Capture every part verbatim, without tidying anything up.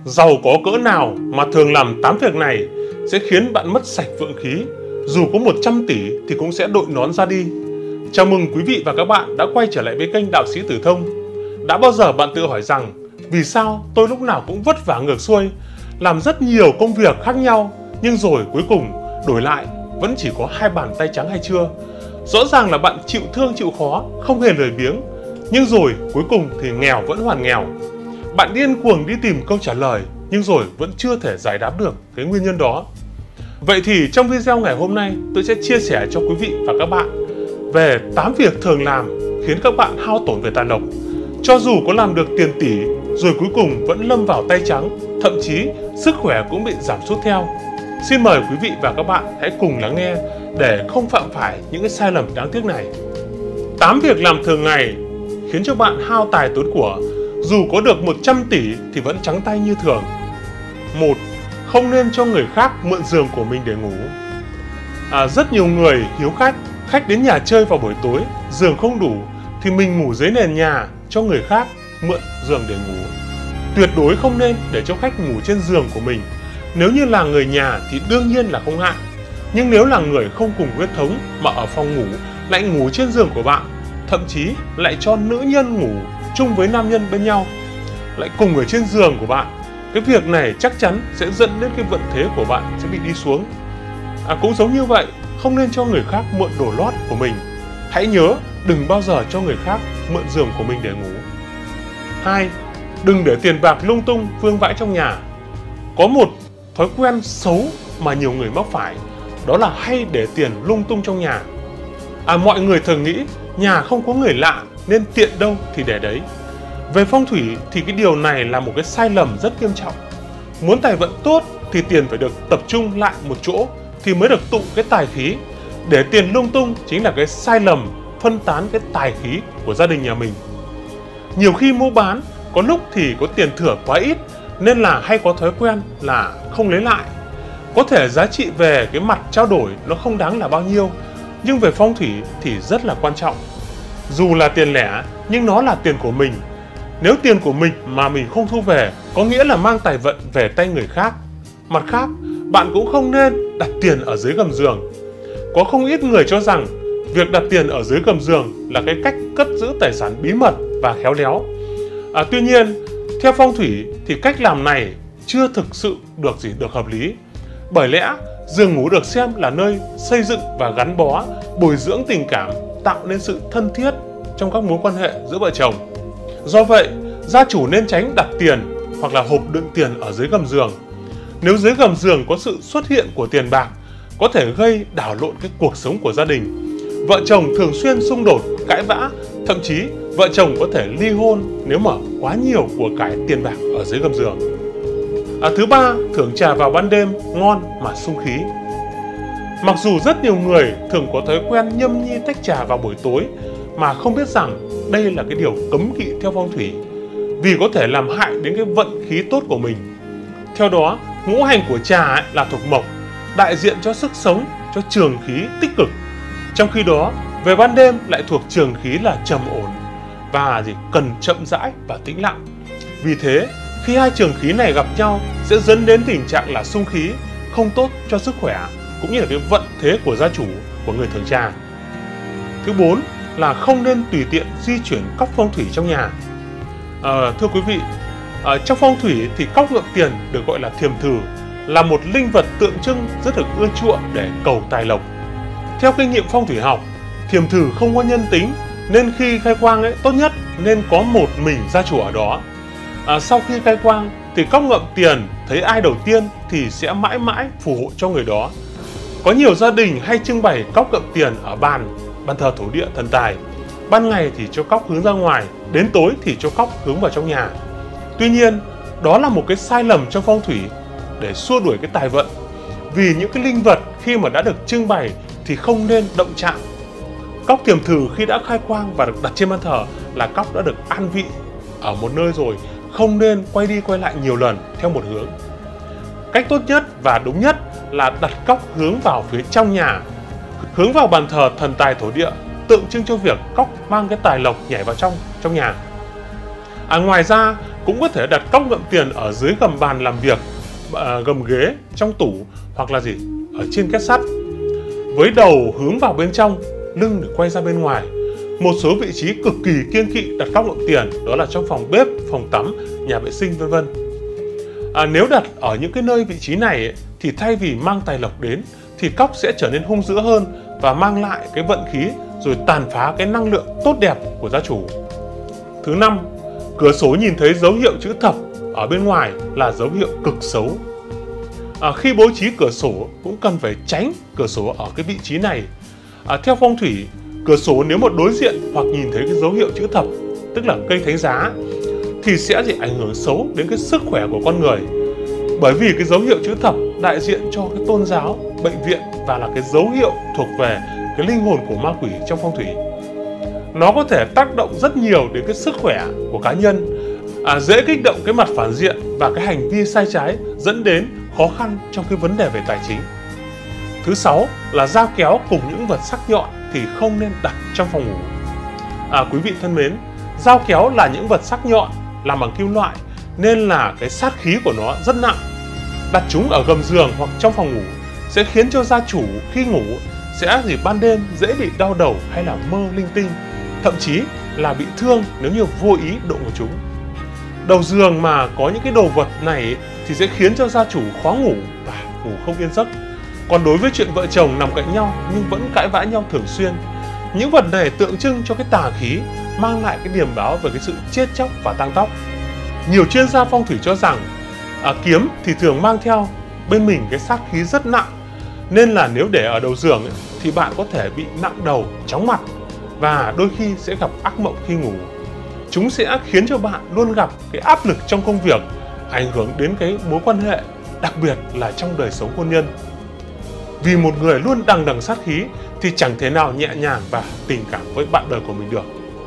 Giàu có cỡ nào mà thường làm tám việc này sẽ khiến bạn mất sạch vượng khí. Dù có một trăm tỷ thì cũng sẽ đội nón ra đi. Chào mừng quý vị và các bạn đã quay trở lại với kênh Đạo Sĩ Tử Thông. Đã bao giờ bạn tự hỏi rằng vì sao tôi lúc nào cũng vất vả ngược xuôi, làm rất nhiều công việc khác nhau, nhưng rồi cuối cùng đổi lại vẫn chỉ có hai bàn tay trắng hay chưa? Rõ ràng là bạn chịu thương chịu khó, không hề lười biếng, nhưng rồi cuối cùng thì nghèo vẫn hoàn nghèo. Bạn điên cuồng đi tìm câu trả lời, nhưng rồi vẫn chưa thể giải đáp được cái nguyên nhân đó. Vậy thì trong video ngày hôm nay, tôi sẽ chia sẻ cho quý vị và các bạn về tám việc thường làm khiến các bạn hao tổn về tài lộc. Cho dù có làm được tiền tỷ, rồi cuối cùng vẫn lâm vào tay trắng, thậm chí sức khỏe cũng bị giảm sút theo. Xin mời quý vị và các bạn hãy cùng lắng nghe để không phạm phải những cái sai lầm đáng tiếc này. tám việc làm thường ngày khiến cho bạn hao tài tốn của, dù có được một trăm tỷ thì vẫn trắng tay như thường. một. Không nên cho người khác mượn giường của mình để ngủ. À, rất nhiều người hiếu khách, khách đến nhà chơi vào buổi tối, giường không đủ thì mình ngủ dưới nền nhà cho người khác mượn giường để ngủ. Tuyệt đối không nên để cho khách ngủ trên giường của mình. Nếu như là người nhà thì đương nhiên là không ngại, nhưng nếu là người không cùng huyết thống mà ở phòng ngủ lại ngủ trên giường của bạn, thậm chí lại cho nữ nhân ngủ chung với nam nhân bên nhau, lại cùng ở trên giường của bạn, cái việc này chắc chắn sẽ dẫn đến cái vận thế của bạn sẽ bị đi xuống. À, cũng giống như vậy, không nên cho người khác mượn đồ lót của mình. Hãy nhớ đừng bao giờ cho người khác mượn giường của mình để ngủ. Hai. Đừng để tiền bạc lung tung vương vãi trong nhà. Có một thói quen xấu mà nhiều người mắc phải, đó là hay để tiền lung tung trong nhà. À, mọi người thường nghĩ nhà không có người lạ nên tiện đâu thì để đấy. Về phong thủy thì cái điều này là một cái sai lầm rất nghiêm trọng. Muốn tài vận tốt thì tiền phải được tập trung lại một chỗ thì mới được tụ cái tài khí. Để tiền lung tung chính là cái sai lầm phân tán cái tài khí của gia đình nhà mình. Nhiều khi mua bán, có lúc thì có tiền thừa quá ít nên là hay có thói quen là không lấy lại. Có thể giá trị về cái mặt trao đổi nó không đáng là bao nhiêu, nhưng về phong thủy thì rất là quan trọng. Dù là tiền lẻ nhưng nó là tiền của mình. Nếu tiền của mình mà mình không thu về, có nghĩa là mang tài vận về tay người khác. Mặt khác, bạn cũng không nên đặt tiền ở dưới gầm giường. Có không ít người cho rằng việc đặt tiền ở dưới gầm giường là cái cách cất giữ tài sản bí mật và khéo léo. À, tuy nhiên, theo phong thủy thì cách làm này chưa thực sự được gì được hợp lý. Bởi lẽ, giường ngủ được xem là nơi xây dựng và gắn bó, bồi dưỡng tình cảm, tạo nên sự thân thiết trong các mối quan hệ giữa vợ chồng. Do vậy, gia chủ nên tránh đặt tiền hoặc là hộp đựng tiền ở dưới gầm giường. Nếu dưới gầm giường có sự xuất hiện của tiền bạc, có thể gây đảo lộn cái cuộc sống của gia đình. Vợ chồng thường xuyên xung đột, cãi vã, thậm chí vợ chồng có thể ly hôn nếu mà quá nhiều của cải tiền bạc ở dưới gầm giường. À, thứ ba, thưởng trà vào ban đêm ngon mà sung khí. Mặc dù rất nhiều người thường có thói quen nhâm nhi tách trà vào buổi tối mà không biết rằng đây là cái điều cấm kỵ theo phong thủy, vì có thể làm hại đến cái vận khí tốt của mình. Theo đó, ngũ hành của trà ấy là thuộc mộc, đại diện cho sức sống, cho trường khí tích cực. Trong khi đó, về ban đêm lại thuộc trường khí là trầm ổn và gì cần chậm rãi và tĩnh lặng. Vì thế, khi hai trường khí này gặp nhau sẽ dẫn đến tình trạng là xung khí, không tốt cho sức khỏe cũng như là cái vận thế của gia chủ của người thưởng trà. Thứ bốn là không nên tùy tiện di chuyển cóc phong thủy trong nhà. À, thưa quý vị, à, trong phong thủy thì cóc ngậm tiền được gọi là thiềm thử, là một linh vật tượng trưng rất được ưa chuộng để cầu tài lộc. Theo kinh nghiệm phong thủy học, thiềm thử không có nhân tính nên khi khai quang ấy, tốt nhất nên có một mình gia chủ ở đó. À, sau khi khai quang thì cóc ngậm tiền thấy ai đầu tiên thì sẽ mãi mãi phù hộ cho người đó. Có nhiều gia đình hay trưng bày cóc ngậm tiền ở bàn bàn thờ thổ địa thần tài. Ban ngày thì cho cóc hướng ra ngoài, đến tối thì cho cóc hướng vào trong nhà. Tuy nhiên, đó là một cái sai lầm trong phong thủy để xua đuổi cái tài vận. Vì những cái linh vật khi mà đã được trưng bày thì không nên động chạm. Cóc thiềm thử khi đã khai quang và được đặt trên bàn thờ là cóc đã được an vị ở một nơi rồi, không nên quay đi quay lại nhiều lần theo một hướng. Cách tốt nhất và đúng nhất là đặt cóc hướng vào phía trong nhà, hướng vào bàn thờ thần tài thổ địa, tượng trưng cho việc cóc mang cái tài lộc nhảy vào trong trong nhà. À, ngoài ra cũng có thể đặt cốc ngậm tiền ở dưới gầm bàn làm việc, gầm ghế, trong tủ hoặc là gì ở trên két sắt, với đầu hướng vào bên trong, lưng để quay ra bên ngoài. Một số vị trí cực kỳ kiêng kỵ đặt cốc ngậm tiền đó là trong phòng bếp, phòng tắm, nhà vệ sinh vân vân. À, nếu đặt ở những cái nơi vị trí này ấy, thì thay vì mang tài lộc đến thì cóc sẽ trở nên hung dữ hơn và mang lại cái vận khí rồi tàn phá cái năng lượng tốt đẹp của gia chủ. Thứ năm, cửa sổ nhìn thấy dấu hiệu chữ thập ở bên ngoài là dấu hiệu cực xấu. À, khi bố trí cửa sổ cũng cần phải tránh cửa sổ ở cái vị trí này. À, theo phong thủy, cửa sổ nếu mà đối diện hoặc nhìn thấy cái dấu hiệu chữ thập, tức là cây thánh giá, thì sẽ chỉ ảnh hưởng xấu đến cái sức khỏe của con người. Bởi vì cái dấu hiệu chữ thập đại diện cho cái tôn giáo, bệnh viện và là cái dấu hiệu thuộc về cái linh hồn của ma quỷ trong phong thủy. Nó có thể tác động rất nhiều đến cái sức khỏe của cá nhân, à, dễ kích động cái mặt phản diện và cái hành vi sai trái, dẫn đến khó khăn trong cái vấn đề về tài chính. Thứ sáu là dao kéo cùng những vật sắc nhọn thì không nên đặt trong phòng ngủ. À, quý vị thân mến, dao kéo là những vật sắc nhọn làm bằng kim loại nên là cái sát khí của nó rất nặng. Đặt chúng ở gầm giường hoặc trong phòng ngủ sẽ khiến cho gia chủ khi ngủ sẽ gì ban đêm dễ bị đau đầu hay là mơ linh tinh, thậm chí là bị thương nếu như vô ý đụng vào chúng. Đầu giường mà có những cái đồ vật này thì sẽ khiến cho gia chủ khó ngủ và ngủ không yên giấc. Còn đối với chuyện vợ chồng nằm cạnh nhau nhưng vẫn cãi vã nhau thường xuyên, những vật này tượng trưng cho cái tà khí, mang lại cái điểm báo về cái sự chết chóc và tang tóc. Nhiều chuyên gia phong thủy cho rằng à, kiếm thì thường mang theo bên mình cái sát khí rất nặng, nên là nếu để ở đầu giường ấy, thì bạn có thể bị nặng đầu, chóng mặt và đôi khi sẽ gặp ác mộng khi ngủ. Chúng sẽ khiến cho bạn luôn gặp cái áp lực trong công việc, ảnh hưởng đến cái mối quan hệ, đặc biệt là trong đời sống hôn nhân. Vì một người luôn đằng đằng sát khí thì chẳng thể nào nhẹ nhàng và tình cảm với bạn đời của mình được.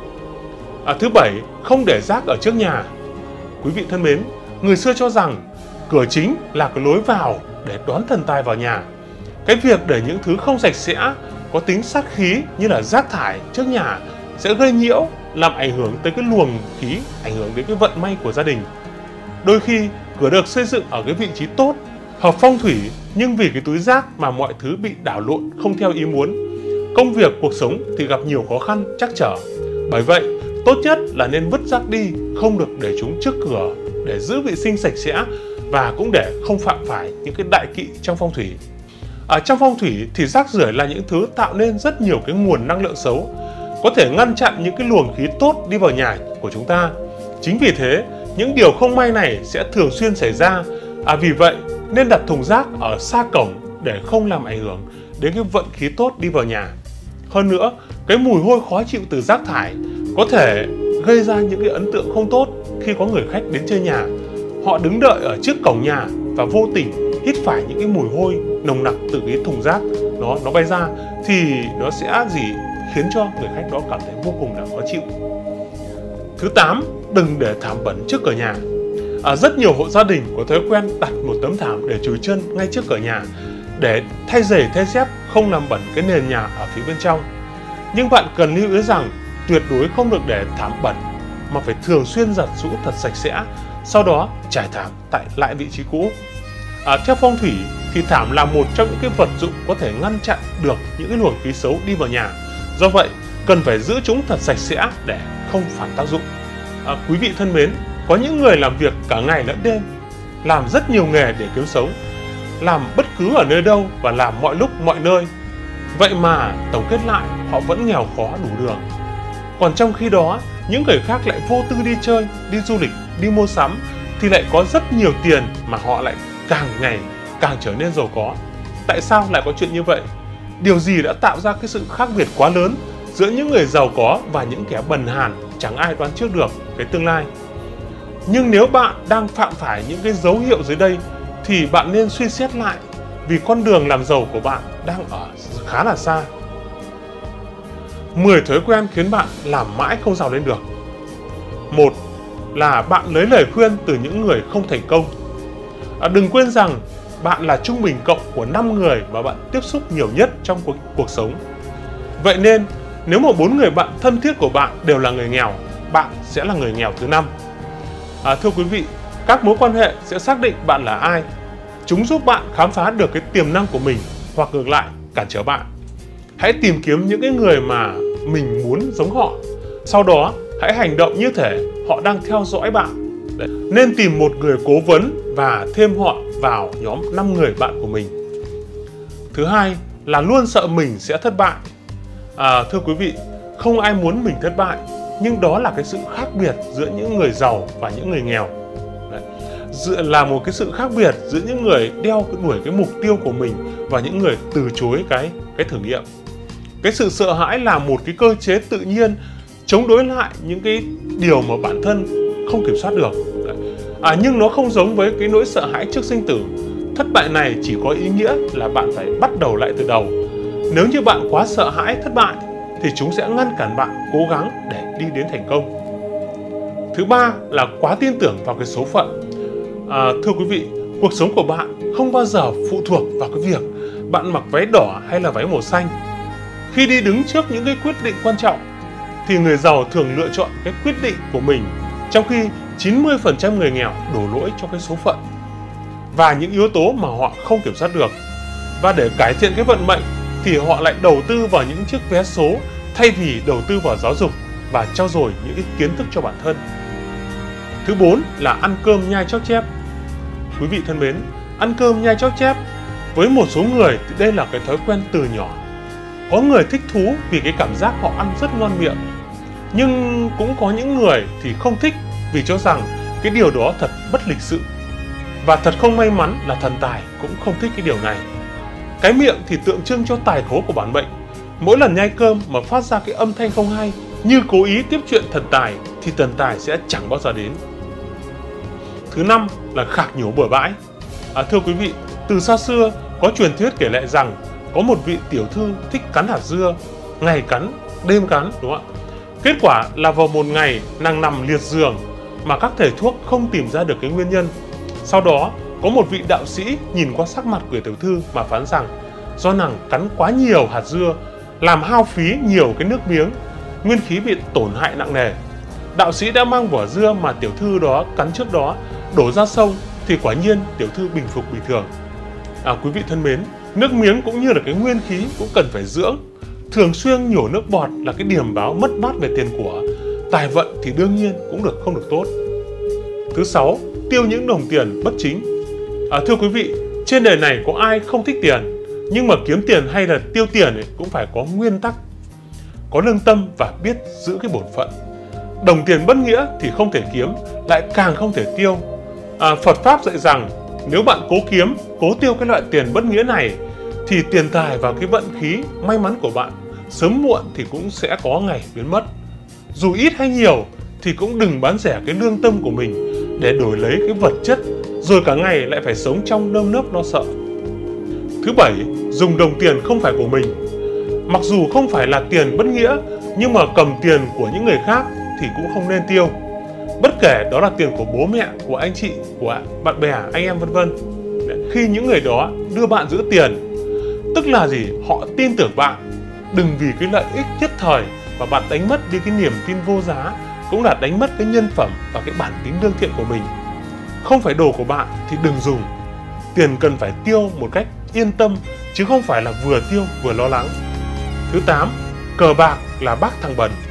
À, thứ bảy, không để rác ở trước nhà. Quý vị thân mến, người xưa cho rằng cửa chính là cái lối vào để đón thần tài vào nhà. Cái việc để những thứ không sạch sẽ, có tính sát khí như là rác thải trước nhà sẽ gây nhiễu, làm ảnh hưởng tới cái luồng khí, ảnh hưởng đến cái vận may của gia đình. Đôi khi cửa được xây dựng ở cái vị trí tốt, hợp phong thủy, nhưng vì cái túi rác mà mọi thứ bị đảo lộn không theo ý muốn. Công việc, cuộc sống thì gặp nhiều khó khăn, trắc trở. Bởi vậy, tốt nhất là nên vứt rác đi, không được để chúng trước cửa để giữ vệ sinh sạch sẽ và cũng để không phạm phải những cái đại kỵ trong phong thủy. Ở trong phong thủy thì rác rưởi là những thứ tạo nên rất nhiều cái nguồn năng lượng xấu, có thể ngăn chặn những cái luồng khí tốt đi vào nhà của chúng ta. Chính vì thế, những điều không may này sẽ thường xuyên xảy ra. À, vì vậy nên đặt thùng rác ở xa cổng để không làm ảnh hưởng đến cái vận khí tốt đi vào nhà. Hơn nữa, cái mùi hôi khó chịu từ rác thải có thể gây ra những cái ấn tượng không tốt khi có người khách đến chơi nhà. Họ đứng đợi ở trước cổng nhà và vô tình hít phải những cái mùi hôi nồng nặc từ cái thùng rác nó nó bay ra thì nó sẽ gì khiến cho người khách đó cảm thấy vô cùng là khó chịu. Thứ tám, đừng để thảm bẩn trước cửa nhà. À, rất nhiều hộ gia đình có thói quen đặt một tấm thảm để chùi chân ngay trước cửa nhà để thay giày thay dép, không làm bẩn cái nền nhà ở phía bên trong. Nhưng bạn cần lưu ý rằng tuyệt đối không được để thảm bẩn mà phải thường xuyên giặt giũ thật sạch sẽ, sau đó trải thảm tại lại vị trí cũ. À, theo phong thủy thì thảm là một trong những cái vật dụng có thể ngăn chặn được những cái luồng khí xấu đi vào nhà. Do vậy cần phải giữ chúng thật sạch sẽ để không phản tác dụng. À, quý vị thân mến, có những người làm việc cả ngày lẫn đêm, làm rất nhiều nghề để kiếm sống, làm bất cứ ở nơi đâu và làm mọi lúc mọi nơi. Vậy mà tổng kết lại họ vẫn nghèo khó đủ đường. Còn trong khi đó, những người khác lại vô tư đi chơi, đi du lịch, đi mua sắm thì lại có rất nhiều tiền mà họ lại càng ngày càng trở nên giàu có. Tại sao lại có chuyện như vậy? Điều gì đã tạo ra cái sự khác biệt quá lớn giữa những người giàu có và những kẻ bần hàn chẳng ai đoán trước được cái tương lai? Nhưng nếu bạn đang phạm phải những cái dấu hiệu dưới đây thì bạn nên suy xét lại, vì con đường làm giàu của bạn đang ở khá là xa. mười thói quen khiến bạn làm mãi không giàu lên được. Một là bạn lấy lời khuyên từ những người không thành công. À, đừng quên rằng bạn là trung bình cộng của năm người mà bạn tiếp xúc nhiều nhất trong cuộc, cuộc sống. Vậy nên nếu mà bốn người bạn thân thiết của bạn đều là người nghèo, bạn sẽ là người nghèo thứ năm. À, thưa quý vị, các mối quan hệ sẽ xác định bạn là ai. Chúng giúp bạn khám phá được cái tiềm năng của mình hoặc ngược lại cản trở bạn. Hãy tìm kiếm những cái người mà mình muốn giống họ. Sau đó, hãy hành động như thể họ đang theo dõi bạn. Đấy. Nên tìm một người cố vấn và thêm họ vào nhóm năm người bạn của mình. Thứ hai là luôn sợ mình sẽ thất bại. À, thưa quý vị, không ai muốn mình thất bại, nhưng đó là cái sự khác biệt giữa những người giàu và những người nghèo. Đấy. Dựa là một cái sự khác biệt giữa những người đeo đuổi cái mục tiêu của mình và những người từ chối cái cái thử nghiệm. Cái sự sợ hãi là một cái cơ chế tự nhiên chống đối lại những cái điều mà bản thân không kiểm soát được. Đấy. À, nhưng nó không giống với cái nỗi sợ hãi trước sinh tử. Thất bại này chỉ có ý nghĩa là bạn phải bắt đầu lại từ đầu. Nếu như bạn quá sợ hãi thất bại thì chúng sẽ ngăn cản bạn cố gắng để đi đến thành công. Thứ ba là quá tin tưởng vào cái số phận. À, thưa quý vị, cuộc sống của bạn không bao giờ phụ thuộc vào cái việc bạn mặc váy đỏ hay là váy màu xanh. Khi đi đứng trước những cái quyết định quan trọng thì người giàu thường lựa chọn cái quyết định của mình, trong khi chín mươi phần trăm người nghèo đổ lỗi cho cái số phận và những yếu tố mà họ không kiểm soát được. Và để cải thiện cái vận mệnh thì họ lại đầu tư vào những chiếc vé số thay vì đầu tư vào giáo dục và trau dồi những cái kiến thức cho bản thân. Thứ bốn là ăn cơm nhai chóp chép. Quý vị thân mến, ăn cơm nhai chóp chép với một số người thì đây là cái thói quen từ nhỏ. Có người thích thú vì cái cảm giác họ ăn rất ngon miệng, nhưng cũng có những người thì không thích vì cho rằng cái điều đó thật bất lịch sự. Và thật không may mắn là thần tài cũng không thích cái điều này. Cái miệng thì tượng trưng cho tài khố của bản mệnh. Mỗi lần nhai cơm mà phát ra cái âm thanh không hay, như cố ý tiếp chuyện thần tài, thì thần tài sẽ chẳng bao giờ đến. Thứ năm là khạc nhổ bừa bãi. À, thưa quý vị, từ xa xưa có truyền thuyết kể lại rằng có một vị tiểu thư thích cắn hạt dưa, ngày cắn, đêm cắn, đúng không ạ? Kết quả là vào một ngày nàng nằm liệt giường mà các thầy thuốc không tìm ra được cái nguyên nhân. Sau đó có một vị đạo sĩ nhìn qua sắc mặt của tiểu thư mà phán rằng do nàng cắn quá nhiều hạt dưa làm hao phí nhiều cái nước miếng, nguyên khí bị tổn hại nặng nề. Đạo sĩ đã mang vỏ dưa mà tiểu thư đó cắn trước đó đổ ra sông thì quả nhiên tiểu thư bình phục bình thường. À, quý vị thân mến, nước miếng cũng như là cái nguyên khí cũng cần phải dưỡng. Thường xuyên nhổ nước bọt là cái điểm báo mất mát về tiền của. Tài vận thì đương nhiên cũng được không được tốt. Thứ sáu, tiêu những đồng tiền bất chính. À, thưa quý vị, trên đời này có ai không thích tiền, nhưng mà kiếm tiền hay là tiêu tiền ấy cũng phải có nguyên tắc, có lương tâm và biết giữ cái bổn phận. Đồng tiền bất nghĩa thì không thể kiếm, lại càng không thể tiêu. À, Phật Pháp dạy rằng nếu bạn cố kiếm, cố tiêu cái loại tiền bất nghĩa này thì tiền tài và cái vận khí may mắn của bạn sớm muộn thì cũng sẽ có ngày biến mất. Dù ít hay nhiều thì cũng đừng bán rẻ cái lương tâm của mình để đổi lấy cái vật chất, rồi cả ngày lại phải sống trong nơm nớp lo sợ. Thứ bảy, dùng đồng tiền không phải của mình. Mặc dù không phải là tiền bất nghĩa, nhưng mà cầm tiền của những người khác thì cũng không nên tiêu. Bất kể đó là tiền của bố mẹ, của anh chị, của bạn bè, anh em vân vân. Khi những người đó đưa bạn giữ tiền, tức là gì? Họ tin tưởng bạn. Đừng vì cái lợi ích nhất thời mà bạn đánh mất đi cái niềm tin vô giá, cũng là đánh mất cái nhân phẩm và cái bản tính lương thiện của mình. Không phải đồ của bạn thì đừng dùng. Tiền cần phải tiêu một cách yên tâm, chứ không phải là vừa tiêu vừa lo lắng. Thứ tám, cờ bạc là bác thằng bần.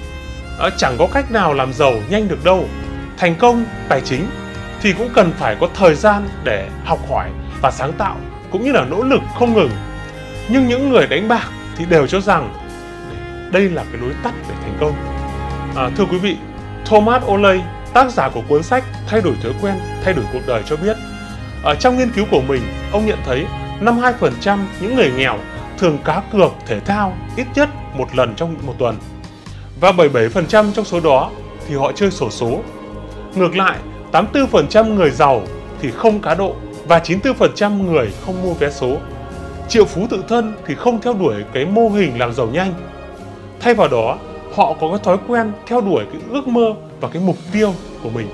À, chẳng có cách nào làm giàu nhanh được đâu. Thành công tài chính thì cũng cần phải có thời gian để học hỏi và sáng tạo, cũng như là nỗ lực không ngừng. Nhưng những người đánh bạc thì đều cho rằng đây là cái lối tắt để thành công. À, thưa quý vị, Thomas Olley, tác giả của cuốn sách Thay đổi thói quen, thay đổi cuộc đời cho biết, ở trong nghiên cứu của mình, ông nhận thấy năm mươi hai phần trăm những người nghèo thường cá cược thể thao ít nhất một lần trong một tuần. Và bảy mươi bảy phần trăm trong số đó thì họ chơi xổ số. Ngược lại, tám mươi tư phần trăm người giàu thì không cá độ và chín mươi tư phần trăm người không mua vé số. Triệu phú tự thân thì không theo đuổi cái mô hình làm giàu nhanh. Thay vào đó, họ có cái thói quen theo đuổi cái ước mơ và cái mục tiêu của mình.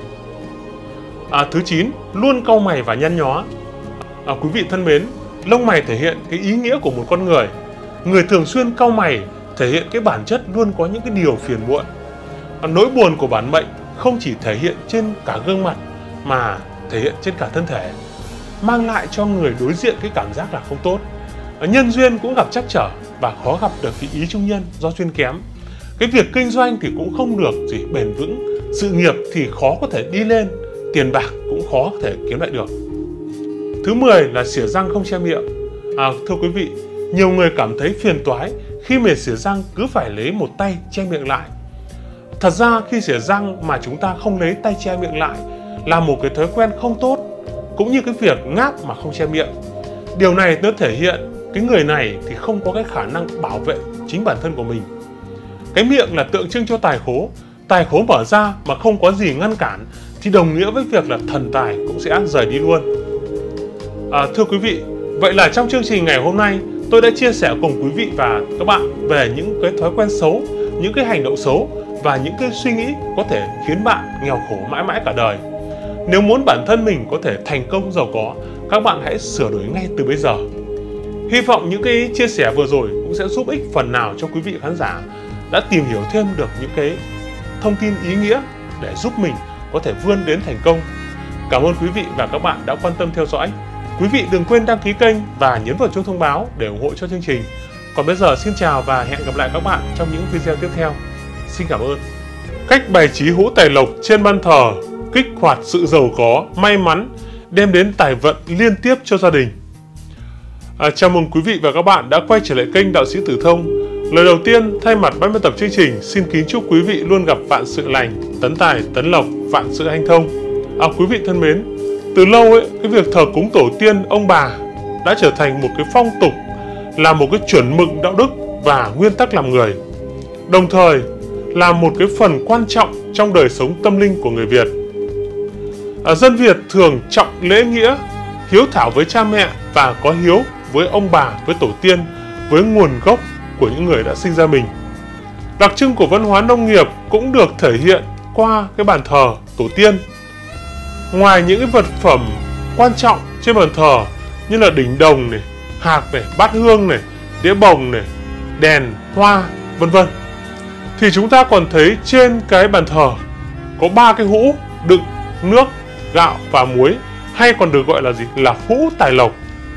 À, thứ chín, luôn cau mày và nhăn nhó. À, quý vị thân mến, lông mày thể hiện cái ý nghĩa của một con người. Người thường xuyên cau mày thể hiện cái bản chất luôn có những cái điều phiền muộn. À, nỗi buồn của bản mệnh không chỉ thể hiện trên cả gương mặt mà thể hiện trên cả thân thể, mang lại cho người đối diện cái cảm giác là không tốt. Nhân duyên cũng gặp trắc trở và khó gặp được cái ý trung nhân do duyên kém. Cái việc kinh doanh thì cũng không được gì bền vững, sự nghiệp thì khó có thể đi lên, tiền bạc cũng khó có thể kiếm lại được. Thứ mười là xỉa răng không che miệng. À, thưa quý vị, nhiều người cảm thấy phiền toái khi mà xỉa răng cứ phải lấy một tay che miệng lại. Thật ra khi xỉa răng mà chúng ta không lấy tay che miệng lại là một cái thói quen không tốt, cũng như cái việc ngáp mà không che miệng. Điều này nó thể hiện cái người này thì không có cái khả năng bảo vệ chính bản thân của mình. Cái miệng là tượng trưng cho tài khố, tài khố mở ra mà không có gì ngăn cản thì đồng nghĩa với việc là thần tài cũng sẽ rời đi luôn. À, thưa quý vị, vậy là trong chương trình ngày hôm nay tôi đã chia sẻ cùng quý vị và các bạn về những cái thói quen xấu, những cái hành động xấu và những cái suy nghĩ có thể khiến bạn nghèo khổ mãi mãi cả đời. Nếu muốn bản thân mình có thể thành công giàu có, các bạn hãy sửa đổi ngay từ bây giờ. Hy vọng những cái chia sẻ vừa rồi cũng sẽ giúp ích phần nào cho quý vị khán giả đã tìm hiểu thêm được những cái thông tin ý nghĩa để giúp mình có thể vươn đến thành công. Cảm ơn quý vị và các bạn đã quan tâm theo dõi. Quý vị đừng quên đăng ký kênh và nhấn vào chuông thông báo để ủng hộ cho chương trình. Còn bây giờ xin chào và hẹn gặp lại các bạn trong những video tiếp theo. Xin cảm ơn. Cách bày trí hũ tài lộc trên ban thờ kích hoạt sự giàu có, may mắn, đem đến tài vận liên tiếp cho gia đình. À, chào mừng quý vị và các bạn đã quay trở lại kênh Đạo Sĩ Tử Thông. Lời đầu tiên, thay mặt ban biên tập chương trình, xin kính chúc quý vị luôn gặp vạn sự lành, tấn tài, tấn lộc, vạn sự hanh thông. À, quý vị thân mến, từ lâu ấy, cái việc thờ cúng tổ tiên, ông bà đã trở thành một cái phong tục, là một cái chuẩn mực đạo đức và nguyên tắc làm người. Đồng thời là một cái phần quan trọng trong đời sống tâm linh của người Việt. À, dân Việt thường trọng lễ nghĩa, hiếu thảo với cha mẹ và có hiếu với ông bà, với tổ tiên, với nguồn gốc của những người đã sinh ra mình. Đặc trưng của văn hóa nông nghiệp cũng được thể hiện qua cái bàn thờ tổ tiên. Ngoài những cái vật phẩm quan trọng trên bàn thờ như là đỉnh đồng này, hạc này, bát hương này, đĩa bồng này, đèn, hoa, vân vân, thì chúng ta còn thấy trên cái bàn thờ có ba cái hũ đựng nước, gạo và muối, hay còn được gọi là gì? Là hũ tài lộc.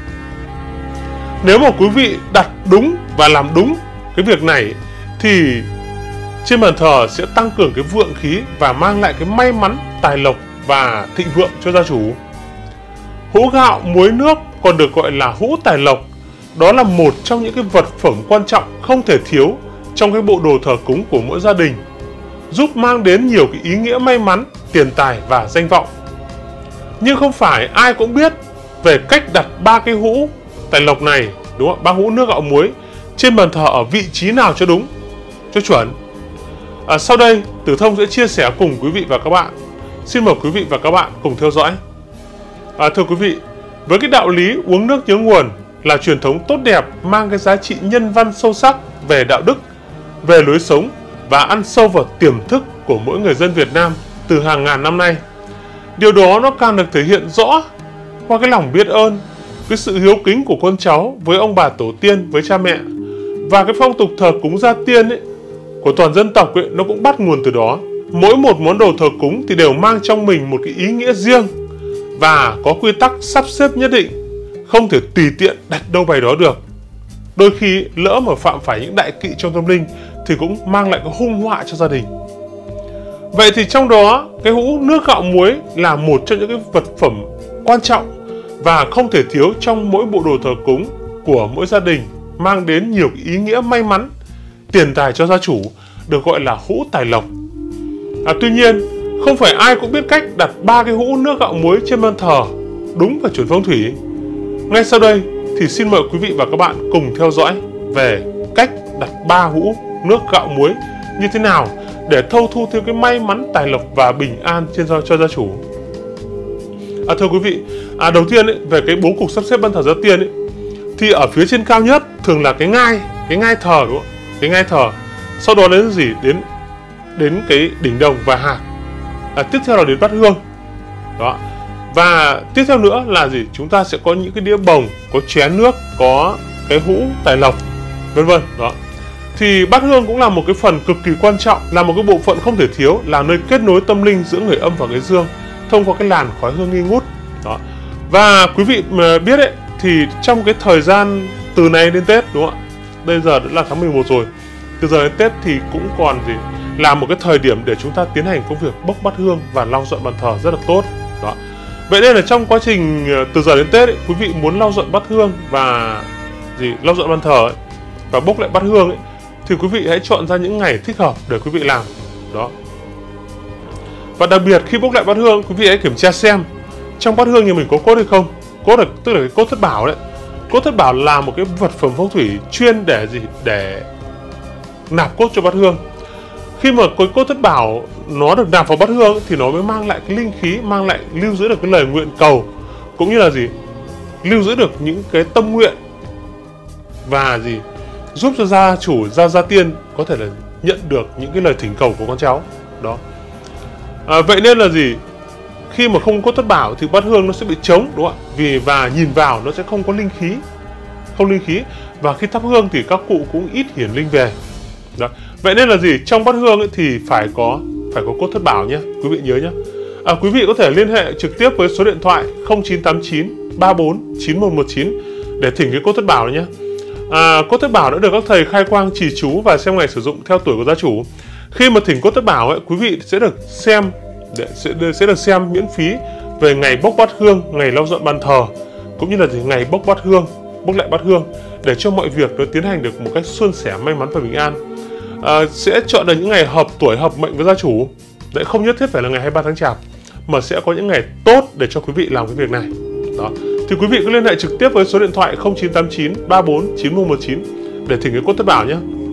Nếu mà quý vị đặt đúng và làm đúng cái việc này thì trên bàn thờ sẽ tăng cường cái vượng khí và mang lại cái may mắn, tài lộc và thịnh vượng cho gia chủ. Hũ gạo, muối, nước còn được gọi là hũ tài lộc. Đó là một trong những cái vật phẩm quan trọng không thể thiếu trong cái bộ đồ thờ cúng của mỗi gia đình, giúp mang đến nhiều cái ý nghĩa may mắn, tiền tài và danh vọng. Nhưng không phải ai cũng biết về cách đặt ba cái hũ tài lộc này, đúng không? Ba hũ nước gạo muối trên bàn thờ ở vị trí nào cho đúng, cho chuẩn. À, sau đây Tử Thông sẽ chia sẻ cùng quý vị và các bạn. Xin mời quý vị và các bạn cùng theo dõi. À, thưa quý vị, với cái đạo lý uống nước nhớ nguồn là truyền thống tốt đẹp, mang cái giá trị nhân văn sâu sắc về đạo đức, về lối sống và ăn sâu vào tiềm thức của mỗi người dân Việt Nam từ hàng ngàn năm nay. Điều đó nó càng được thể hiện rõ qua cái lòng biết ơn, cái sự hiếu kính của con cháu với ông bà tổ tiên, với cha mẹ. Và cái phong tục thờ cúng gia tiên ấy, của toàn dân tộc ấy, nó cũng bắt nguồn từ đó. Mỗi một món đồ thờ cúng thì đều mang trong mình một cái ý nghĩa riêng và có quy tắc sắp xếp nhất định, không thể tùy tiện đặt đâu bày đó được. Đôi khi lỡ mà phạm phải những đại kỵ trong tâm linh thì cũng mang lại cái hung họa cho gia đình. Vậy thì trong đó cái hũ nước gạo muối là một trong những cái vật phẩm quan trọng và không thể thiếu trong mỗi bộ đồ thờ cúng của mỗi gia đình, mang đến nhiều ý nghĩa may mắn, tiền tài cho gia chủ, được gọi là hũ tài lộc. À, tuy nhiên không phải ai cũng biết cách đặt ba cái hũ nước gạo muối trên bàn thờ đúng và chuẩn phong thủy. Ngay sau đây thì xin mời quý vị và các bạn cùng theo dõi về cách đặt ba hũ nước gạo muối như thế nào để thâu thu thêm cái may mắn, tài lộc và bình an trên cho, cho gia chủ. À, thưa quý vị, à, đầu tiên ấy, về cái bố cục sắp xếp ban thờ gia tiên ấy, thì ở phía trên cao nhất thường là cái ngai, cái ngai thờ, đúng không? Cái ngai thờ. Sau đó đến gì? Đến đến cái đỉnh đồng và hạc. À, tiếp theo là đến bát hương. Đó. Và tiếp theo nữa là gì? Chúng ta sẽ có những cái đĩa bồng, có chén nước, có cái hũ tài lộc, vân vân. Đó. thì bát hương cũng là một cái phần cực kỳ quan trọng, là một cái bộ phận không thể thiếu, là nơi kết nối tâm linh giữa người âm và người dương thông qua cái làn khói hương nghi ngút đó. Và quý vị mà biết ấy, thì trong cái thời gian từ nay đến Tết, đúng không ạ, bây giờ đã là tháng mười một rồi, từ giờ đến Tết thì cũng còn gì là một cái thời điểm để chúng ta tiến hành công việc bốc bát hương và lau dọn bàn thờ rất là tốt đó. Vậy nên là trong quá trình từ giờ đến Tết ấy, quý vị muốn lau dọn bát hương và gì lau dọn bàn thờ ấy, và bốc lại bát hương ấy, thì quý vị hãy chọn ra những ngày thích hợp để quý vị làm đó. Và đặc biệt khi bốc lại bát hương, quý vị hãy kiểm tra xem trong bát hương nhà mình có cốt hay không. Cốt là tức là cái cốt thất bảo đấy. Cốt thất bảo là một cái vật phẩm phong thủy chuyên để gì để nạp cốt cho bát hương. Khi mà cái cốt thất bảo nó được nạp vào bát hương thì nó mới mang lại cái linh khí, mang lại lưu giữ được cái lời nguyện cầu, cũng như là gì lưu giữ được những cái tâm nguyện, và gì giúp cho gia chủ, gia gia tiên có thể là nhận được những cái lời thỉnh cầu của con cháu đó. À, vậy nên là gì khi mà không có thất bảo thì bát hương nó sẽ bị trống, đúng không ạ? Vì và nhìn vào nó sẽ không có linh khí, không linh khí, và khi thắp hương thì các cụ cũng ít hiển linh về đó. Vậy nên là gì trong bát hương ấy thì phải có phải có cốt thất bảo nhé, quý vị nhớ nhé. À, quý vị có thể liên hệ trực tiếp với số điện thoại không chín tám chín ba bốn chín một một chín để thỉnh cái cốt thất bảo nhé. À, cốt thất bảo đã được các thầy khai quang trì chú và xem ngày sử dụng theo tuổi của gia chủ. Khi mà thỉnh cốt thất bảo ấy, quý vị sẽ được xem để sẽ, sẽ được xem miễn phí về ngày bốc bát hương, ngày lau dọn bàn thờ, cũng như là ngày bốc bát hương, bốc lại bát hương, để cho mọi việc nó tiến hành được một cách suôn sẻ, may mắn và bình an. À, sẽ chọn được những ngày hợp tuổi, hợp mệnh với gia chủ. Đấy, không nhất thiết phải là ngày hai mươi ba tháng chạp, mà sẽ có những ngày tốt để cho quý vị làm cái việc này đó. Thì quý vị cứ liên hệ trực tiếp với số điện thoại không chín tám chín ba bốn chín một một chín để thỉnh cái cốt thất bảo nhé.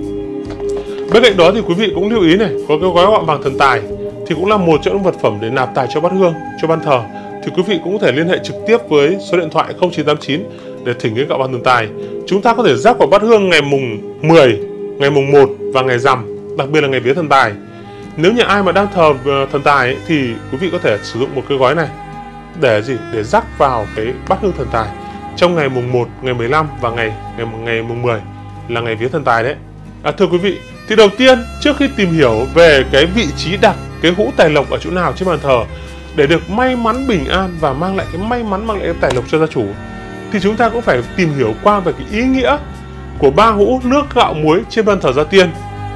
Bên cạnh đó thì quý vị cũng lưu ý này, có cái gói gọn vàng thần tài thì cũng là một trong những vật phẩm để nạp tài cho bát hương, cho ban thờ. Thì quý vị cũng có thể liên hệ trực tiếp với số điện thoại không chín tám chín để thỉnh cái gạo vàng thần tài. Chúng ta có thể rắc vào bát hương ngày mùng mười, ngày mùng một và ngày rằm, đặc biệt là ngày vía thần tài. Nếu như ai mà đang thờ thần tài ấy, thì quý vị có thể sử dụng một cái gói này để gì để rắc vào cái bát hương thần tài trong ngày mùng một, ngày mười lăm và ngày ngày ngày mùng mười là ngày vía thần tài đấy. À, thưa quý vị, thì đầu tiên trước khi tìm hiểu về cái vị trí đặt cái hũ tài lộc ở chỗ nào trên bàn thờ để được may mắn bình an và mang lại cái may mắn, mang lại cái tài lộc cho gia chủ, thì chúng ta cũng phải tìm hiểu qua về cái ý nghĩa của ba hũ nước gạo muối trên bàn thờ gia tiên.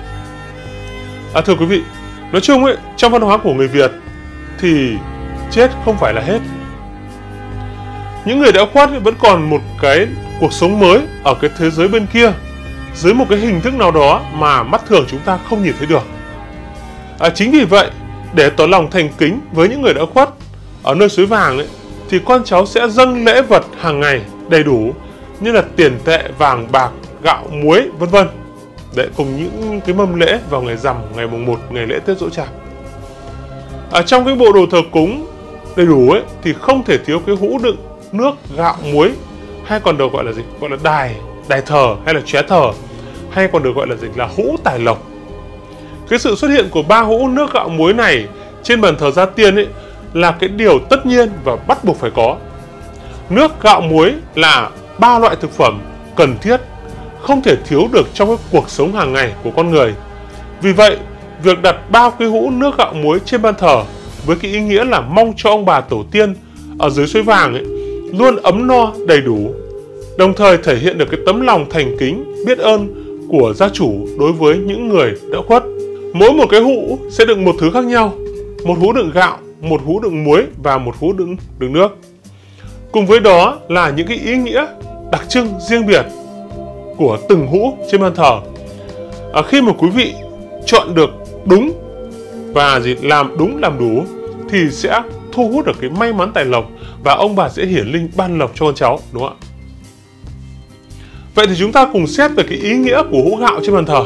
À, thưa quý vị, nói chung ấy, trong văn hóa của người Việt thì chết không phải là hết. Những người đã khuất vẫn còn một cái cuộc sống mới ở cái thế giới bên kia, dưới một cái hình thức nào đó mà mắt thường chúng ta không nhìn thấy được. À, chính vì vậy, để tỏ lòng thành kính với những người đã khuất ở nơi suối vàng ấy, thì con cháu sẽ dâng lễ vật hàng ngày đầy đủ như là tiền tệ, vàng bạc, gạo, muối, vân vân, để cùng những cái mâm lễ vào ngày rằm, ngày mùng một, ngày lễ Tết Giỗ Chạp. À, trong cái bộ đồ thờ cúng đầy đủ ấy thì không thể thiếu cái hũ đựng nước gạo muối, hay còn được gọi là gì gọi là đài đài thờ hay là chóe thờ, hay còn được gọi là gì là hũ tài lộc. Cái sự xuất hiện của ba hũ nước gạo muối này trên bàn thờ gia tiên ấy là cái điều tất nhiên và bắt buộc phải có. Nước gạo muối là ba loại thực phẩm cần thiết, không thể thiếu được trong cái cuộc sống hàng ngày của con người. Vì vậy, việc đặt ba cái hũ nước gạo muối trên bàn thờ với cái ý nghĩa là mong cho ông bà tổ tiên ở dưới suối vàng ấy luôn ấm no đầy đủ, đồng thời thể hiện được cái tấm lòng thành kính biết ơn của gia chủ đối với những người đã khuất. Mỗi một cái hũ sẽ đựng một thứ khác nhau, một hũ đựng gạo, một hũ đựng muối và một hũ đựng đựng nước. Cùng với đó là những cái ý nghĩa đặc trưng riêng biệt của từng hũ trên bàn thờ. À, khi mà quý vị chọn được đúng và gì làm đúng làm đủ thì sẽ thu hút được cái may mắn tài lộc và ông bà sẽ hiển linh ban lộc cho con cháu, đúng không ạ? Vậy thì chúng ta cùng xét về cái ý nghĩa của hũ gạo trên bàn thờ.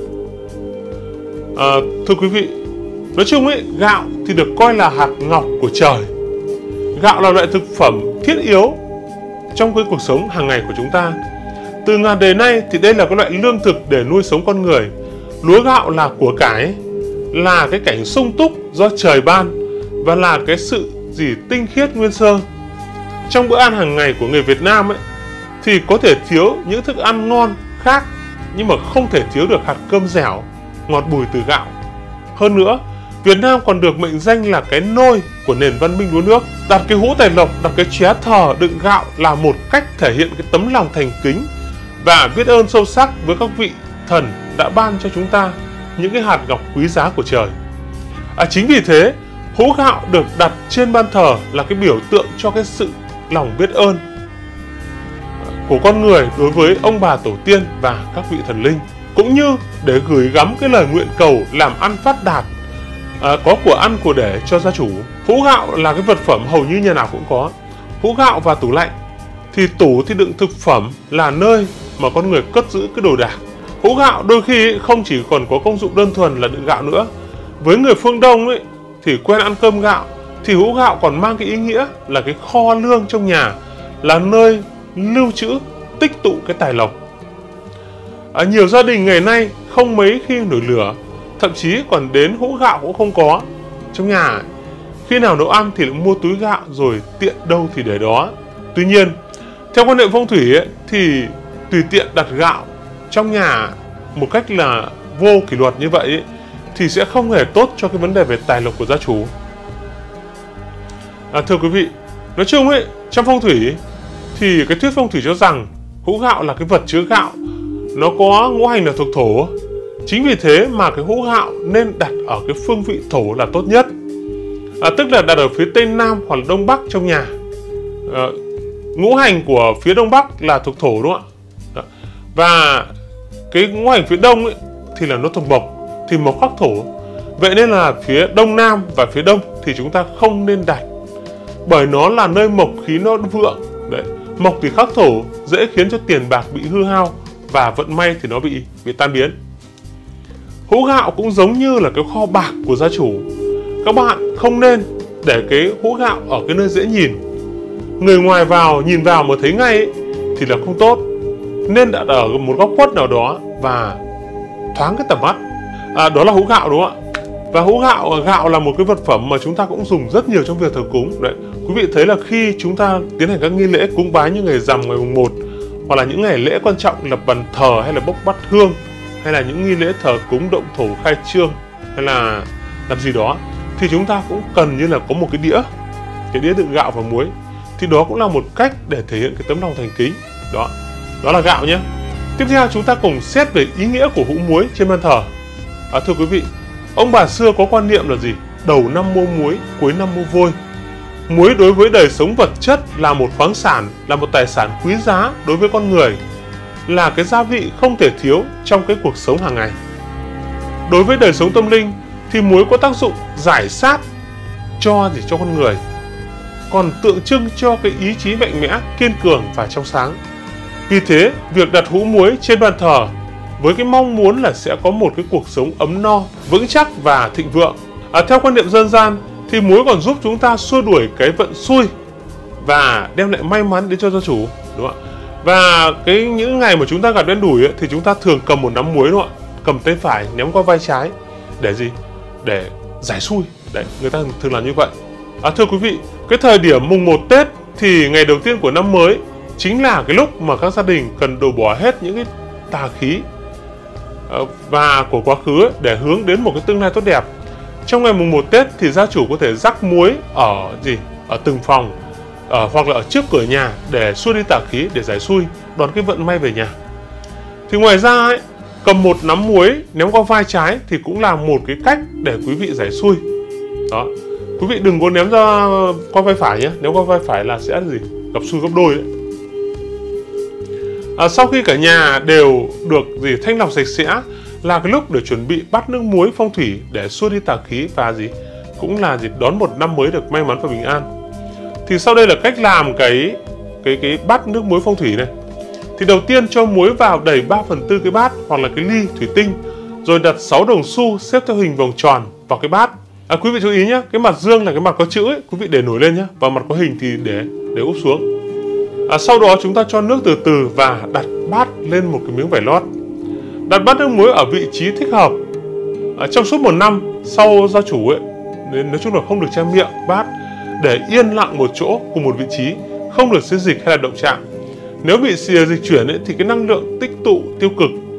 À, thưa quý vị, nói chung ấy, gạo thì được coi là hạt ngọc của trời. Gạo là loại thực phẩm thiết yếu trong cái cuộc sống hàng ngày của chúng ta. Từ ngàn đời nay thì đây là cái loại lương thực để nuôi sống con người. Lúa gạo là của cải, là cái cảnh sung túc do trời ban và là cái sự gì tinh khiết nguyên sơ. Trong bữa ăn hàng ngày của người Việt Nam ấy thì có thể thiếu những thức ăn ngon khác nhưng mà không thể thiếu được hạt cơm dẻo, ngọt bùi từ gạo. Hơn nữa, Việt Nam còn được mệnh danh là cái nôi của nền văn minh lúa nước. Đặt cái hũ tài lộc, đặt cái chén thờ đựng gạo là một cách thể hiện cái tấm lòng thành kính và biết ơn sâu sắc với các vị thần đã ban cho chúng ta những cái hạt ngọc quý giá của trời. À, chính vì thế, hũ gạo được đặt trên ban thờ là cái biểu tượng cho cái sự lòng biết ơn của con người đối với ông bà tổ tiên và các vị thần linh, cũng như để gửi gắm cái lời nguyện cầu làm ăn phát đạt, à, có của ăn của để cho gia chủ. Hũ gạo là cái vật phẩm hầu như nhà nào cũng có. Hũ gạo và tủ lạnh, thì tủ thì đựng thực phẩm là nơi mà con người cất giữ cái đồ đạc. Hũ gạo đôi khi không chỉ còn có công dụng đơn thuần là đựng gạo nữa. Với người phương Đông ấy, thì quen ăn cơm gạo, thì hũ gạo còn mang cái ý nghĩa là cái kho lương trong nhà, là nơi lưu trữ, tích tụ cái tài lộc. Ở nhiều gia đình ngày nay không mấy khi nổi lửa, thậm chí còn đến hũ gạo cũng không có trong nhà. Khi nào nấu ăn thì lại mua túi gạo rồi tiện đâu thì để đó. Tuy nhiên, theo quan niệm phong thủy ấy, thì tùy tiện đặt gạo trong nhà một cách là vô kỷ luật như vậy ấy, thì sẽ không hề tốt cho cái vấn đề về tài lộc của gia chủ. À, thưa quý vị, nói chung ấy, trong phong thủy thì cái thuyết phong thủy cho rằng hũ gạo là cái vật chứa gạo, nó có ngũ hành là thuộc thổ. Chính vì thế mà cái hũ gạo nên đặt ở cái phương vị thổ là tốt nhất, à, tức là đặt ở phía tây nam hoặc là đông bắc trong nhà. À, ngũ hành của phía đông bắc là thuộc thổ, đúng không ạ? Và cái ngũ hành phía đông ấy, thì là nó thuộc mộc, thì mộc khắc thổ. Vậy nên là phía đông nam và phía đông thì chúng ta không nên đặt, bởi nó là nơi mộc khí nó vượng. Đấy, mộc thì khắc thổ, dễ khiến cho tiền bạc bị hư hao và vận may thì nó bị bị tan biến. Hũ gạo cũng giống như là cái kho bạc của gia chủ. Các bạn không nên để cái hũ gạo ở cái nơi dễ nhìn, người ngoài vào nhìn vào mà thấy ngay ấy, thì là không tốt. Nên đặt ở một góc khuất nào đó và thoáng cái tầm mắt. À, đó là hũ gạo, đúng không ạ? Và hũ gạo, gạo là một cái vật phẩm mà chúng ta cũng dùng rất nhiều trong việc thờ cúng. Đấy, quý vị thấy là khi chúng ta tiến hành các nghi lễ cúng bái như ngày rằm, ngày mùng một, hoặc là những ngày lễ quan trọng lập bàn thờ hay là bốc bát hương, hay là những nghi lễ thờ cúng động thổ khai trương, hay là làm gì đó, thì chúng ta cũng cần như là có một cái đĩa, cái đĩa đựng gạo và muối. Thì đó cũng là một cách để thể hiện cái tấm lòng thành kính. Đó, đó là gạo nhé. Tiếp theo chúng ta cùng xét về ý nghĩa của hũ muối trên bàn thờ. À, thưa quý vị, ông bà xưa có quan niệm là gì? Đầu năm mua muối, cuối năm mua vôi. Muối đối với đời sống vật chất là một khoáng sản, là một tài sản quý giá đối với con người, là cái gia vị không thể thiếu trong cái cuộc sống hàng ngày. Đối với đời sống tâm linh thì muối có tác dụng giải sát cho gì cho con người, còn tượng trưng cho cái ý chí mạnh mẽ, kiên cường và trong sáng. Vì thế, việc đặt hũ muối trên bàn thờ với cái mong muốn là sẽ có một cái cuộc sống ấm no, vững chắc và thịnh vượng. À, theo quan niệm dân gian thì muối còn giúp chúng ta xua đuổi cái vận xui và đem lại may mắn đến cho gia chủ, đúng không ạ? Và cái những ngày mà chúng ta gặp đen đủi ấy, thì chúng ta thường cầm một nắm muối, đúng không ạ? Cầm tay phải ném qua vai trái để gì? Để giải xui. Đấy, người ta thường làm như vậy. À, thưa quý vị, cái thời điểm mùng một Tết thì ngày đầu tiên của năm mới chính là cái lúc mà các gia đình cần đổ bỏ hết những cái tà khí và của quá khứ ấy, để hướng đến một cái tương lai tốt đẹp. Trong ngày mùng một Tết thì gia chủ có thể rắc muối ở gì? Ở từng phòng, ở, hoặc là ở trước cửa nhà để xua đi tà khí, để giải xui, đón cái vận may về nhà. Thì ngoài ra ấy, cầm một nắm muối ném qua vai trái thì cũng là một cái cách để quý vị giải xui. Đó, quý vị đừng có ném ra qua vai phải nhé, ném qua vai phải là sẽ gì? Gặp xui gấp đôi đấy. À, sau khi cả nhà đều được gì thanh lọc sạch sẽ là cái lúc để chuẩn bị bát nước muối phong thủy để xua đi tà khí và gì cũng là gì đón một năm mới được may mắn và bình an. Thì sau đây là cách làm cái cái cái bát nước muối phong thủy này. Thì đầu tiên cho muối vào đầy ba phần tư cái bát hoặc là cái ly thủy tinh, rồi đặt sáu đồng xu xếp theo hình vòng tròn vào cái bát. À, quý vị chú ý nhé, cái mặt dương là cái mặt có chữ ấy, quý vị để nổi lên nhé, và mặt có hình thì để để úp xuống. À, sau đó chúng ta cho nước từ từ và đặt bát lên một cái miếng vải lót. Đặt bát nước muối ở vị trí thích hợp. À, trong suốt một năm sau gia chủ ấy, nên nói chung là không được che miệng bát, để yên lặng một chỗ cùng một vị trí, không được xê dịch hay là động chạm. Nếu bị xìa dịch chuyển ấy, thì cái năng lượng tích tụ tiêu cực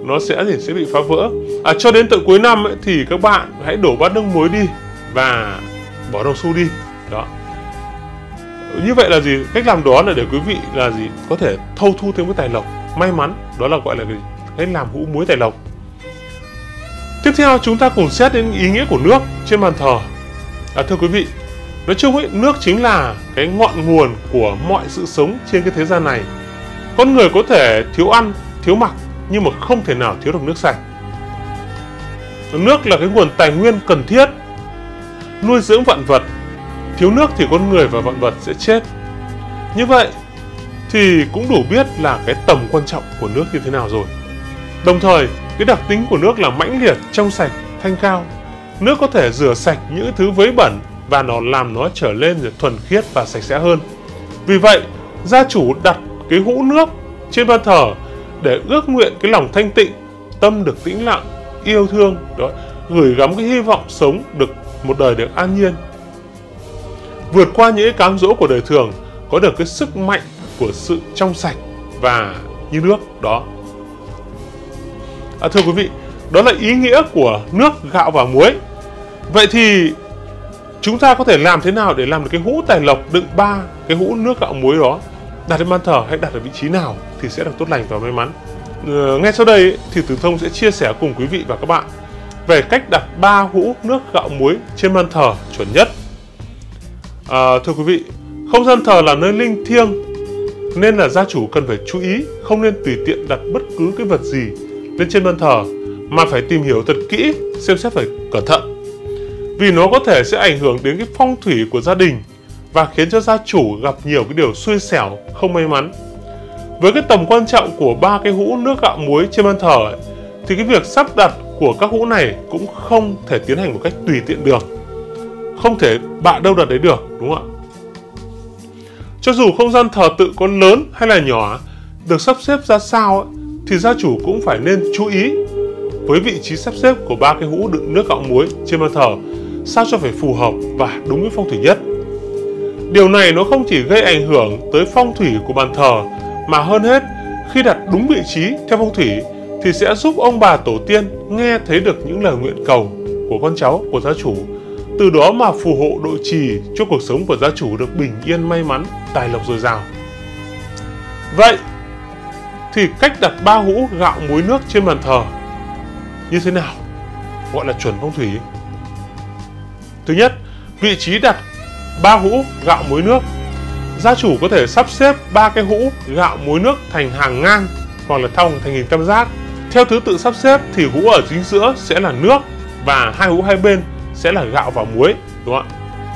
nó sẽ gì sẽ bị phá vỡ. À, cho đến tận cuối năm ấy, thì các bạn hãy đổ bát nước muối đi và bỏ đồng xu đi. Đó. Như vậy là gì? Cách làm đó là để quý vị là gì có thể thâu thu thêm cái tài lộc, may mắn. Đó là gọi là cái cách làm hũ muối tài lộc. Tiếp theo chúng ta cùng xét đến ý nghĩa của nước trên bàn thờ. À, thưa quý vị, nói chung ấy, nước chính là cái ngọn nguồn của mọi sự sống trên cái thế gian này. Con người có thể thiếu ăn, thiếu mặc, nhưng mà không thể nào thiếu được nước sạch. Nước là cái nguồn tài nguyên cần thiết nuôi dưỡng vạn vật. Thiếu nước thì con người và vạn vật sẽ chết. Như vậy thì cũng đủ biết là cái tầm quan trọng của nước như thế nào rồi. Đồng thời, cái đặc tính của nước là mãnh liệt, trong sạch, thanh cao. Nước có thể rửa sạch những thứ vấy bẩn và nó làm nó trở lên thuần khiết và sạch sẽ hơn. Vì vậy, gia chủ đặt cái hũ nước trên bàn thờ để ước nguyện cái lòng thanh tịnh, tâm được tĩnh lặng, yêu thương, đó, gửi gắm cái hy vọng sống được một đời được an nhiên, vượt qua những cái cám dỗ của đời thường, có được cái sức mạnh của sự trong sạch và như nước đó. À, thưa quý vị, đó là ý nghĩa của nước, gạo và muối. Vậy thì chúng ta có thể làm thế nào để làm được cái hũ tài lộc đựng ba cái hũ nước, gạo, muối đó? Đặt lên bàn thờ hay đặt ở vị trí nào thì sẽ được tốt lành và may mắn? Ừ, ngay sau đây thì Tử Thông sẽ chia sẻ cùng quý vị và các bạn về cách đặt ba hũ nước, gạo, muối trên bàn thờ chuẩn nhất. À, thưa quý vị, không gian thờ là nơi linh thiêng nên là gia chủ cần phải chú ý không nên tùy tiện đặt bất cứ cái vật gì lên trên bàn thờ, mà phải tìm hiểu thật kỹ, xem xét phải cẩn thận, vì nó có thể sẽ ảnh hưởng đến cái phong thủy của gia đình và khiến cho gia chủ gặp nhiều cái điều xui xẻo, không may mắn. Với cái tầm quan trọng của ba cái hũ nước, gạo, muối trên bàn thờ ấy, thì cái việc sắp đặt của các hũ này cũng không thể tiến hành một cách tùy tiện được, không thể bạ đâu đặt đấy được, đúng không ạ? Cho dù không gian thờ tự có lớn hay là nhỏ, được sắp xếp ra sao ấy, thì gia chủ cũng phải nên chú ý với vị trí sắp xếp của ba cái hũ đựng nước, gạo, muối trên bàn thờ sao cho phải phù hợp và đúng với phong thủy nhất. Điều này nó không chỉ gây ảnh hưởng tới phong thủy của bàn thờ, mà hơn hết khi đặt đúng vị trí theo phong thủy thì sẽ giúp ông bà tổ tiên nghe thấy được những lời nguyện cầu của con cháu của gia chủ, từ đó mà phù hộ độ trì cho cuộc sống của gia chủ được bình yên, may mắn, tài lộc dồi dào. Vậy thì cách đặt ba hũ gạo, muối, nước trên bàn thờ như thế nào gọi là chuẩn phong thủy? Thứ nhất, vị trí đặt ba hũ gạo, muối, nước. Gia chủ có thể sắp xếp ba cái hũ gạo, muối, nước thành hàng ngang hoặc là theo thành hình tam giác. Theo thứ tự sắp xếp thì hũ ở chính giữa sẽ là nước và hai hũ hai bên sẽ là gạo và muối, đúng không ạ?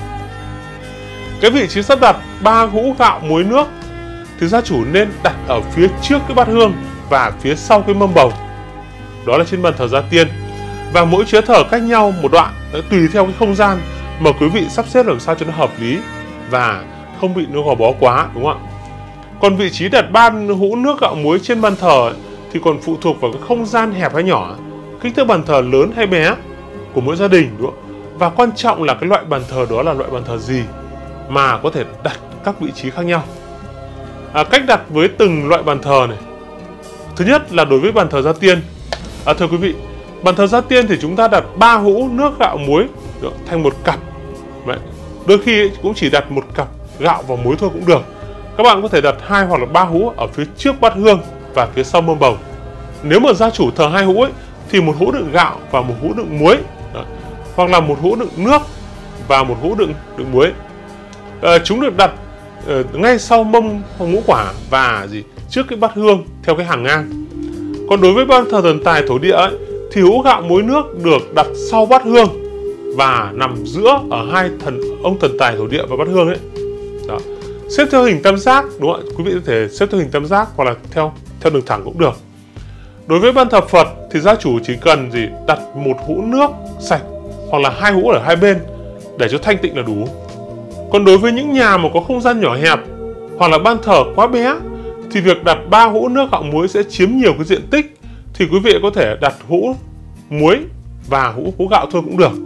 Cái vị trí sắp đặt ba hũ gạo, muối, nước thì gia chủ nên đặt ở phía trước cái bát hương và phía sau cái mâm bầu, đó là trên bàn thờ gia tiên, và mỗi chế thờ cách nhau một đoạn, tùy theo cái không gian mà quý vị sắp xếp làm sao cho nó hợp lý và không bị nó gò bó quá, đúng không ạ? Còn vị trí đặt ba hũ nước, gạo, muối trên bàn thờ thì còn phụ thuộc vào cái không gian hẹp hay nhỏ, kích thước bàn thờ lớn hay bé của mỗi gia đình, đúng không? Và quan trọng là cái loại bàn thờ đó là loại bàn thờ gì mà có thể đặt các vị trí khác nhau. À, cách đặt với từng loại bàn thờ này. Thứ nhất là đối với bàn thờ gia tiên. À, thưa quý vị, bàn thờ gia tiên thì chúng ta đặt ba hũ nước, gạo, muối thành một cặp. Vậy, đôi khi cũng chỉ đặt một cặp gạo và muối thôi cũng được. Các bạn có thể đặt hai hoặc là ba hũ ở phía trước bát hương và phía sau mâm bầu. Nếu mà gia chủ thờ hai hũ ấy, thì một hũ đựng gạo và một hũ đựng muối. Đó. Hoặc là một hũ đựng nước và một hũ đựng đựng muối. À, chúng được đặt uh, ngay sau mâm ngũ quả và gì trước cái bát hương theo cái hàng ngang. Còn đối với bàn thờ thần tài thổ địa ấy, thì hũ gạo, muối, nước được đặt sau bát hương và nằm giữa ở hai thần ông thần tài thổ địa và bát hương ấy. Đó. Xếp theo hình tam giác, đúng không ạ? Quý vị có thể xếp theo hình tam giác hoặc là theo theo đường thẳng cũng được. Đối với bàn thờ Phật thì gia chủ chỉ cần gì đặt một hũ nước sạch hoặc là hai hũ ở hai bên để cho thanh tịnh là đủ. Còn đối với những nhà mà có không gian nhỏ hẹp hoặc là ban thờ quá bé thì việc đặt ba hũ nước, gạo, muối sẽ chiếm nhiều cái diện tích, thì quý vị có thể đặt hũ muối và hũ hũ gạo thôi cũng được.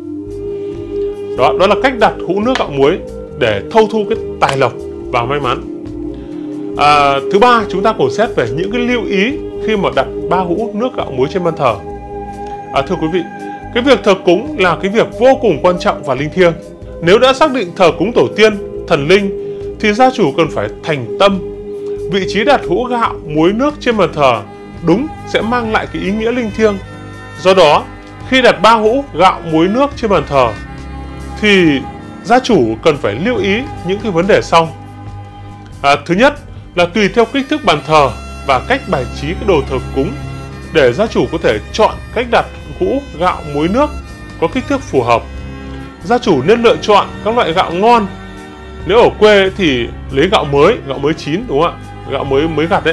Đó, đó là cách đặt hũ nước, gạo, muối để thâu thu cái tài lộc và may mắn. À, thứ ba, chúng ta cùng xét về những cái lưu ý khi mà đặt ba hũ nước gạo muối trên bàn thờ. À, thưa quý vị, cái việc thờ cúng là cái việc vô cùng quan trọng và linh thiêng. Nếu đã xác định thờ cúng tổ tiên, thần linh thì gia chủ cần phải thành tâm. Vị trí đặt hũ gạo, muối nước trên bàn thờ đúng sẽ mang lại cái ý nghĩa linh thiêng. Do đó, khi đặt ba hũ gạo, muối nước trên bàn thờ thì gia chủ cần phải lưu ý những cái vấn đề sau. À, thứ nhất là tùy theo kích thước bàn thờ và cách bài trí cái đồ thờ cúng để gia chủ có thể chọn cách đặt hũ gạo, muối nước có kích thước phù hợp. Gia chủ nên lựa chọn các loại gạo ngon. Nếu ở quê thì lấy gạo mới, gạo mới chín, đúng không ạ? Gạo mới mới gặt đấy.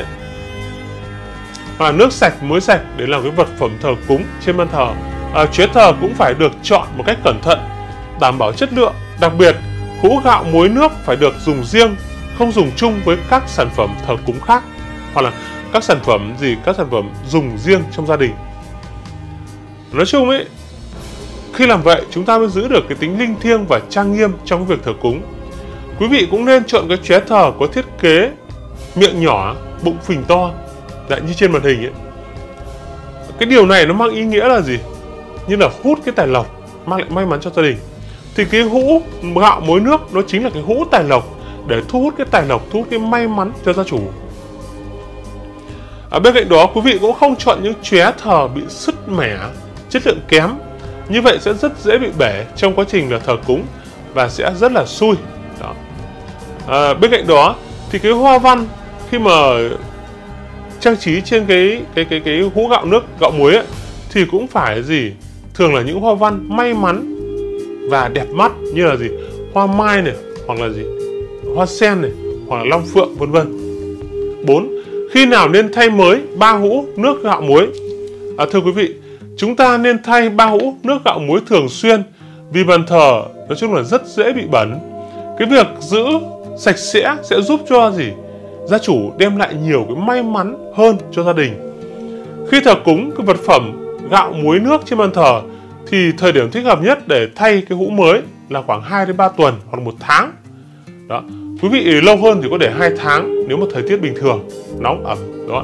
Và nước sạch, muối sạch để làm cái vật phẩm thờ cúng trên bàn thờ. À, chén thờ cũng phải được chọn một cách cẩn thận, đảm bảo chất lượng. Đặc biệt, hũ gạo, muối nước phải được dùng riêng, không dùng chung với các sản phẩm thờ cúng khác, hoặc là các sản phẩm gì, các sản phẩm dùng riêng trong gia đình. Nói chung ấy, khi làm vậy chúng ta mới giữ được cái tính linh thiêng và trang nghiêm trong cái việc thờ cúng. Quý vị cũng nên chọn cái chén thờ có thiết kế miệng nhỏ, bụng phình to, lại như trên màn hình ấy. Cái điều này nó mang ý nghĩa là gì? Như là hút cái tài lộc, mang lại may mắn cho gia đình. Thì cái hũ gạo, muối nước nó chính là cái hũ tài lộc để thu hút cái tài lộc, thu hút cái may mắn cho gia chủ. Ở bên cạnh đó, quý vị cũng không chọn những chén thờ bị sứt mẻ, chất lượng kém. Như vậy sẽ rất dễ bị bể trong quá trình là thờ cúng và sẽ rất là xui. Đó. À, bên cạnh đó thì cái hoa văn khi mà trang trí trên cái cái cái cái hũ gạo nước, gạo muối ấy, thì cũng phải gì? Thường là những hoa văn may mắn và đẹp mắt như là gì? Hoa mai này, hoặc là gì? Hoa sen này, hoặc là long phượng, vân vân. bốn. Khi nào nên thay mới ba hũ nước gạo muối? À, thưa quý vị, chúng ta nên thay ba hũ nước gạo muối thường xuyên vì bàn thờ nói chung là rất dễ bị bẩn. Cái việc giữ sạch sẽ sẽ giúp cho gì? Gia chủ đem lại nhiều cái may mắn hơn cho gia đình. Khi thờ cúng cái vật phẩm gạo, muối, nước trên bàn thờ thì thời điểm thích hợp nhất để thay cái hũ mới là khoảng hai đến ba tuần hoặc một tháng. Đó. Quý vị lâu hơn thì có để hai tháng nếu mà thời tiết bình thường, nóng ẩm. Đó.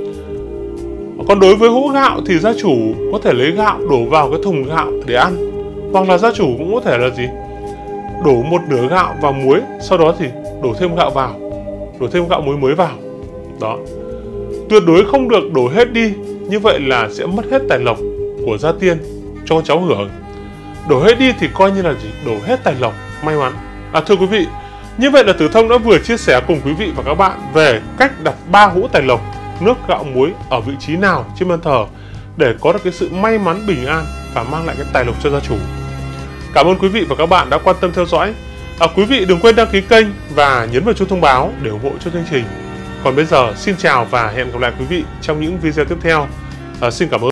Còn đối với hũ gạo thì gia chủ có thể lấy gạo đổ vào cái thùng gạo để ăn. Hoặc là gia chủ cũng có thể là gì? Đổ một nửa gạo vào muối, sau đó thì đổ thêm gạo vào, đổ thêm gạo muối mới vào. Đó. Tuyệt đối không được đổ hết đi, như vậy là sẽ mất hết tài lộc của gia tiên cho cháu hưởng. Đổ hết đi thì coi như là gì? Đổ hết tài lộc, may mắn. À, thưa quý vị, như vậy là Tử Thông đã vừa chia sẻ cùng quý vị và các bạn về cách đặt ba hũ tài lộc, nước gạo muối ở vị trí nào trên bàn thờ để có được cái sự may mắn, bình an và mang lại cái tài lộc cho gia chủ. Cảm ơn quý vị và các bạn đã quan tâm theo dõi. À, quý vị đừng quên đăng ký kênh và nhấn vào chuông thông báo để ủng hộ cho chương trình. Còn bây giờ xin chào và hẹn gặp lại quý vị trong những video tiếp theo. À, xin cảm ơn.